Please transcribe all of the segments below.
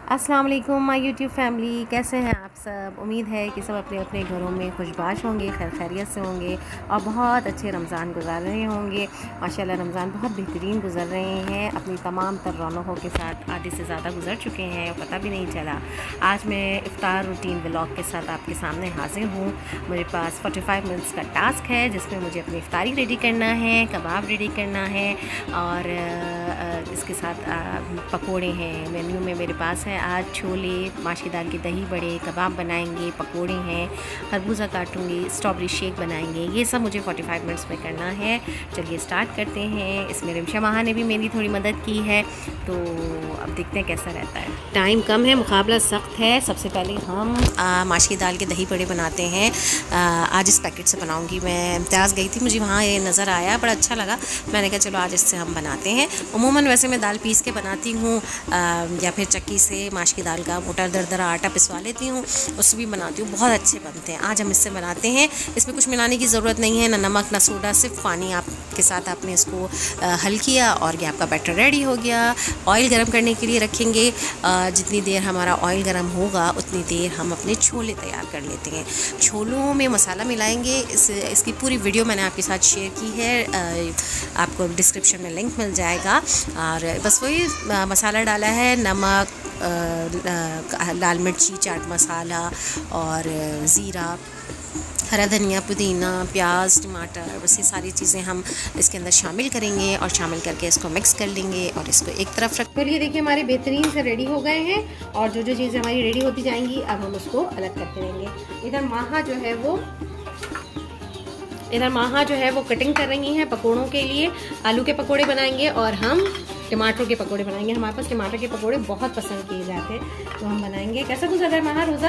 अस्सलाम वालेकुम my YouTube family, कैसे हैं आप सब। उम्मीद है कि सब अपने अपने घरों में खुशबाश होंगे, खैर खैरियत से होंगे और बहुत अच्छे रमज़ान गुजार रहे होंगे। माशाल्लाह रमज़ान बहुत बेहतरीन गुजर रहे हैं, अपनी तमाम तर रौनकों के साथ आधे से ज़्यादा गुजर चुके हैं और पता भी नहीं चला। आज मैं इफ्तार रूटीन व्लॉग के साथ आपके सामने हाजिर हूँ। मेरे पास 45 मिनट्स का टास्क है जिसमें मुझे अपनी इफ्तारी रेडी करना है, कबाब रेडी करना है और इसके साथ पकोड़े हैं। मेन्यू में मेरे पास है आज छोले, माशी दाल के दही बड़े, कबाब बनाएंगे, पकोड़े हैं, खरबूजा काटूंगी, स्ट्रॉबेरी शेक बनाएंगे। ये सब मुझे 45 मिनट्स में करना है। चलिए स्टार्ट करते हैं। इसमें रिमशा माहा ने भी मेरी थोड़ी मदद की है, तो अब देखते हैं कैसा रहता है। टाइम कम है, मुकाबला सख्त है। सबसे पहले हम माशी दाल के दही बड़े बनाते हैं। आज इस पैकेट से बनाऊँगी। मैं इम्तियाज़ गई थी, मुझे वहाँ ये नज़र आया, बड़ा अच्छा लगा। मैंने कहा चलो आज इससे हम बनाते हैं। उमूमन वैसे मैं दाल पीस के बनाती हूँ या फिर चक्की से माश की दाल का मोटा दरदरा आटा पिसवा लेती हूँ, उससे भी बनाती हूँ, बहुत अच्छे बनते हैं। आज हम इससे बनाते हैं। इसमें कुछ मिलाने की ज़रूरत नहीं है, ना नमक ना सोडा, सिर्फ पानी आपके साथ आपने इसको हल किया और ये आपका बैटर रेडी हो गया। ऑयल गर्म करने के लिए रखेंगे। जितनी देर हमारा ऑयल गर्म होगा उतनी देर हम अपने छोले तैयार कर लेते हैं। छोलों में मसाला मिलाएंगे। इसकी पूरी वीडियो मैंने आपके साथ शेयर की है, आपको डिस्क्रिप्शन में लिंक मिल जाएगा। और बस वही मसाला डाला है, नमक, लाल मिर्ची, चाट मसाला और ज़ीरा, हरा धनिया, पुदीना, प्याज, टमाटर, बस ये सारी चीज़ें हम इसके अंदर शामिल करेंगे और शामिल करके इसको मिक्स कर लेंगे और इसको एक तरफ रख। तो ये देखिए हमारे बेहतरीन से रेडी हो गए हैं और जो जो चीज़ें हमारी रेडी होती जाएंगी अब हम उसको अलग करते रहेंगे। इधर माहा जो है वो कटिंग कर रही हैं पकोड़ों के लिए। आलू के पकोड़े बनाएंगे और हम टमाटर के पकोड़े बनाएंगे। हमारे पास टमाटर के पकोड़े बहुत पसंद किए जाते हैं, तो हम बनाएंगे। कैसा गुजर रहा है माहा रोज़ा?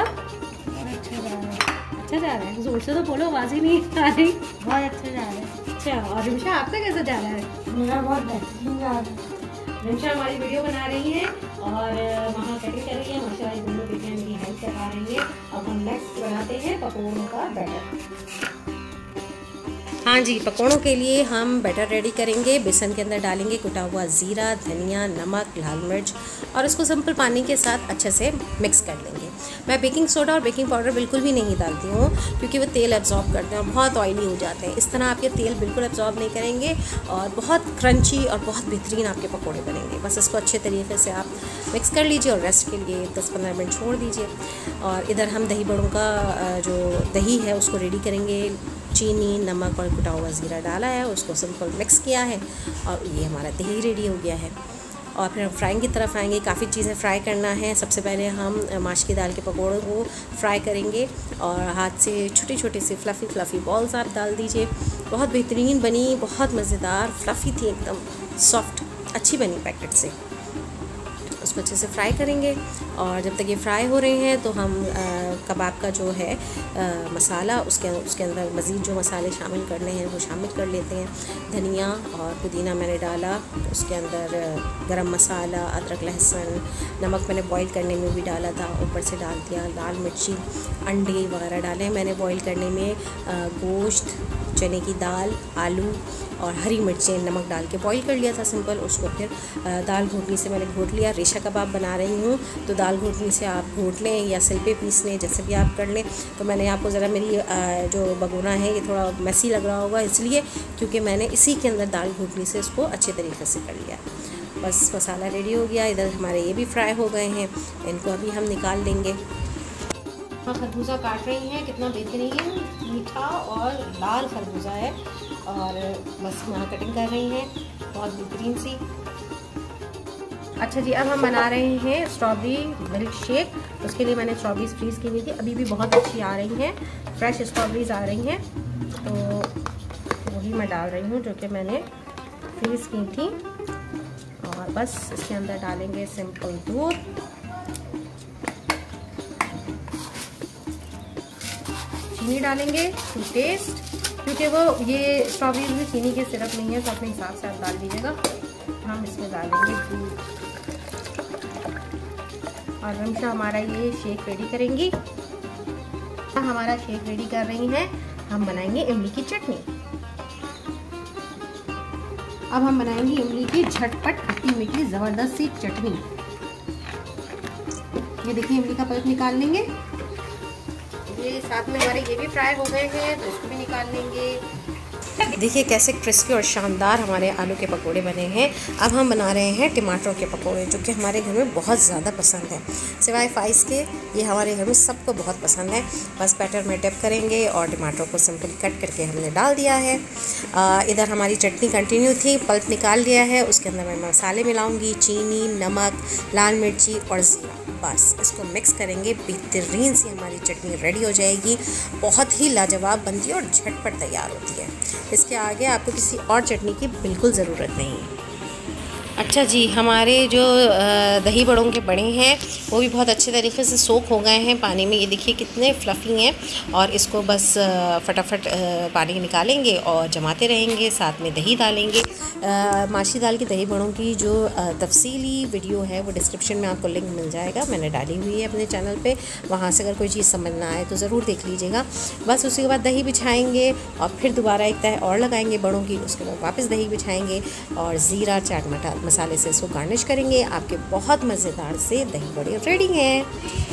अच्छा जा रहा है। जोर से तो बोलो, आवाज़ ही नहीं आ रही। बहुत अच्छा जा रहा है। अच्छा, और रिमशा आपका कैसा जा रहा है? मेरा बहुत बेहतरीन जा रहा है। रिमशा हमारी वीडियो बना रही है और वहाँ कटिंग कर रही है। माशाल्लाह दोनों बेटियां मेरी हेल्प करवा रही है। अब हम नेक्स्ट बनाते हैं पकौड़ों का बैटर। हाँ जी, पकौड़ों के लिए हम बैटर रेडी करेंगे। बेसन के अंदर डालेंगे कुटा हुआ ज़ीरा, धनिया, नमक, लाल मिर्च और इसको सिंपल पानी के साथ अच्छे से मिक्स कर लेंगे। मैं बेकिंग सोडा और बेकिंग पाउडर बिल्कुल भी नहीं डालती हूँ क्योंकि वो तेल एब्जॉर्ब करते हैं और बहुत ऑयली हो जाते हैं। इस तरह आपके तेल बिल्कुल एब्जॉर्ब नहीं करेंगे और बहुत क्रंची और बहुत बेहतरीन आपके पकौड़े बनेंगे। बस इसको अच्छे तरीके से आप मिक्स कर लीजिए और रेस्ट के लिए 10-15 मिनट छोड़ दीजिए। और इधर हम दही बड़ों का जो दही है उसको रेडी करेंगे। चीनी, नमक और कुटा हुआ ज़ीरा डाला है, उसको सिंपल मिक्स किया है और ये हमारा दही रेडी हो गया है। और फिर हम फ्राइंग की तरफ आएंगे। काफ़ी चीज़ें फ्राई करना है। सबसे पहले हम माश की दाल के पकौड़ों को फ्राई करेंगे और हाथ से छोटी छोटी सी फ्लफ़ी बॉल्स आप डाल दीजिए। बहुत बेहतरीन बनी, बहुत मज़ेदार, फ्लफ़ी थी, एकदम सॉफ्ट, अच्छी बनी पैकेट से। उसको अच्छे से फ्राई करेंगे और जब तक ये फ्राई हो रहे हैं तो हम कबाब का जो है मसाला उसके अंदर मज़ीद जो मसाले शामिल करने हैं वो शामिल कर लेते हैं। धनिया और पुदीना मैंने डाला, उसके अंदर गरम मसाला, अदरक, लहसुन, नमक मैंने बॉईल करने में भी डाला था, ऊपर से डाल दिया। लाल मिर्ची, अंडे वगैरह डाले मैंने बॉईल करने में। गोश्त, चने की दाल, आलू और हरी मिर्चें नमक डाल के बॉईल कर लिया था सिंपल। उसको फिर दाल घोटनी से मैंने घोट लिया। रेशा कबाब बना रही हूँ तो दाल घोटनी से आप घोट लें या सिल पे पीस लें, जैसे भी आप कर लें। तो मैंने आपको ज़रा मेरी जो भगोना है ये थोड़ा मैसी लग रहा होगा इसलिए क्योंकि मैंने इसी के अंदर दाल घोटनी से उसको अच्छे तरीके से कर लिया। बस मसाला रेडी हो गया। इधर हमारे ये भी फ्राई हो गए हैं, इनको अभी हम निकाल लेंगे। हाँ, खरबूजा काट रही हैं, कितना बेहतरीन मीठा और लाल खरबूजा है और बस यहाँ कटिंग कर रही हैं, बहुत बेहतरीन सी। अच्छा जी, अब हम बना रहे हैं स्ट्रॉबेरी मिल्क शेक। उसके लिए मैंने स्ट्रॉबेरीज फ्रीज़ की हुई थी, अभी भी बहुत अच्छी आ रही हैं, फ्रेश स्ट्रॉबेरीज आ रही हैं, तो वही मैं डाल रही हूँ जो कि मैंने फ्रीज़ की थी। और बस इसके अंदर डालेंगे सिंपल दूध, चीनी डालेंगे टू टेस्ट, क्योंकि वो ये स्ट्रॉबेरीज में चीनी के सिरप नहीं है तो अपने हिसाब से आप डाल दीजिएगा। हम इसमें डालेंगे दूध और रिमशा हमारा ये शेक रेडी करेंगी। हमारा शेक रेडी कर रही हैं। हम बनाएंगे इमली की चटनी। अब हम बनाएंगे इमली की झटपट खट्टी मीठी ज़बरदस्त सी चटनी। ये देखिए इमली का पल्प निकाल लेंगे। ये साथ में हमारे ये भी फ्राई हो गए हैं तो इसको भी निकाल लेंगे। देखिए कैसे क्रिस्पी और शानदार हमारे आलू के पकोड़े बने हैं। अब हम बना रहे हैं टमाटरों के पकोड़े, जो कि हमारे घर में बहुत ज़्यादा पसंद है। सिवाय फ्राइज़ के ये हमारे घर में सबको बहुत पसंद है। बस बैटर में डिप करेंगे और टमाटरों को सिंपली कट करके हमने डाल दिया है। इधर हमारी चटनी कंटिन्यू थी, पल्प निकाल लिया है। उसके अंदर मैं मसाले मिलाऊँगी, चीनी, नमक, लाल मिर्ची और ज़ीरा। बस इसको मिक्स करेंगे, बेहतरीन सी हमारी चटनी रेडी हो जाएगी। बहुत ही लाजवाब बनती है और झटपट तैयार होती है। इसके आगे आपको किसी और चटनी की बिल्कुल ज़रूरत नहीं है। अच्छा जी, हमारे जो दही बड़ों के बड़े हैं वो भी बहुत अच्छे तरीके से सोख हो गए हैं पानी में। ये देखिए कितने फ्लफ़ी हैं। और इसको बस फटाफट पानी निकालेंगे और जमाते रहेंगे, साथ में दही डालेंगे। माशी दाल की दही बड़ों की जो तफसीली वीडियो है वो डिस्क्रिप्शन में आपको लिंक मिल जाएगा, मैंने डाली हुई है अपने चैनल पे। वहाँ से अगर कोई चीज़ समझ ना आए तो ज़रूर देख लीजिएगा। बस उसके बाद दही बिछाएंगे और फिर दोबारा एक तह और लगाएंगे बड़ों की। उसके बाद वापस दही बिछाएंगे और ज़ीरा चाट मसाले से इसको गार्निश करेंगे। आपके बहुत मज़ेदार से दही बड़े रेडी हैं।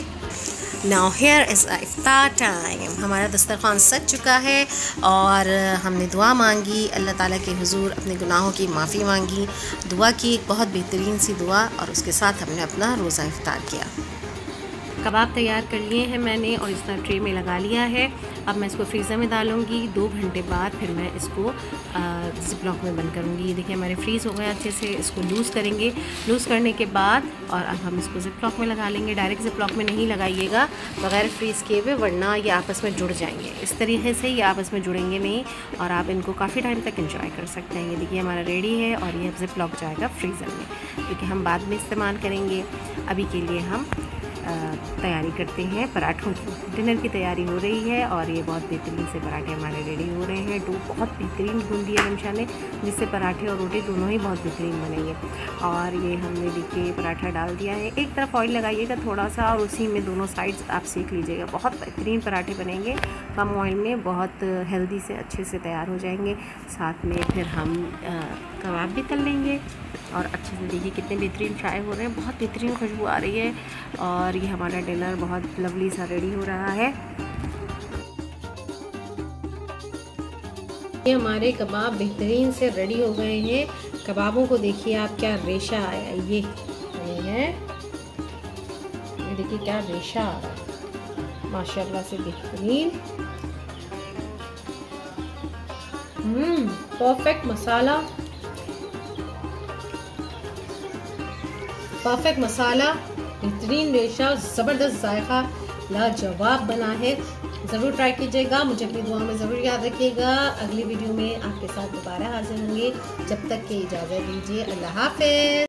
नाउ हेयर इज़ इफ्तार टाइम। हमारा दस्तरखान सज चुका है और हमने दुआ मांगी, अल्लाह ताला के हुजूर अपने गुनाहों की माफ़ी मांगी, दुआ की, एक बहुत बेहतरीन सी दुआ। और उसके साथ हमने अपना रोज़ा इफ्तार किया। कबाब तैयार कर लिए हैं मैंने और इस तरह ट्रे में लगा लिया है। अब मैं इसको फ्रीज़र में डालूँगी। 2 घंटे बाद फिर मैं इसको ज़िप-लॉक में बंद करूँगी। ये देखिए हमारे फ्रीज़ हो गए अच्छे से। इसको लूज़ करेंगे, लूज़ करने के बाद और अब हम इसको ज़िप-लॉक में लगा लेंगे। डायरेक्ट ज़िप-लॉक में नहीं लगाइएगा बगैर फ्रीज़ किए हुए, वरना ये आपस में जुड़ जाएंगे। इस तरीके से ये आपस में जुड़ेंगे नहीं और आप इनको काफ़ी टाइम तक एंजॉय कर सकते हैं। ये देखिए हमारा रेडी है और ये अब ज़िप-लॉक जाएगा फ्रीज़र में, क्योंकि हम बाद में इस्तेमाल करेंगे। अभी के लिए हम तैयारी करते हैं पराठों की। डिनर की तैयारी हो रही है और ये बहुत बेहतरीन से पराठे हमारे रेडी हो रहे हैं। डो बहुत बेहतरीन गूंद दिया रमशा ने, जिससे पराठे और रोटी दोनों ही बहुत बेहतरीन बनेंगे। और ये हमने देखिए पराठा डाल दिया है। एक तरफ ऑयल लगाइएगा थोड़ा सा और उसी में दोनों साइड्स आप सेक लीजिएगा। बहुत बेहतरीन पराठे बनेंगे कम ऑयल में, बहुत हेल्दी से अच्छे से तैयार हो जाएंगे। साथ में फिर हम कबाब भी तल लेंगे और अच्छे से देखिए कितने बेहतरीन फ्राई हो रहे हैं। बहुत बेहतरीन खुशबू आ रही है और ये हमारा डिनर बहुत लवली सा रेडी हो रहा है। ये हमारे कबाब बेहतरीन से रेडी हो गए हैं। कबाबों को देखिए आप, क्या रेशा आया। ये है, ये देखिए क्या रेशा आ रहा है, माशाल्लाह से बेहतरीन। परफेक्ट मसाला, परफेक्ट मसाला, बेहतरीन रेशा, ज़बरदस्त जायका, लाजवाब बना है। ज़रूर ट्राई कीजिएगा। मुझे अपनी दुआ में ज़रूर याद रखिएगा। अगली वीडियो में आपके साथ दोबारा हाजिर होंगे। जब तक के इजाज़त दीजिए, अल्लाह हाफ़िज़।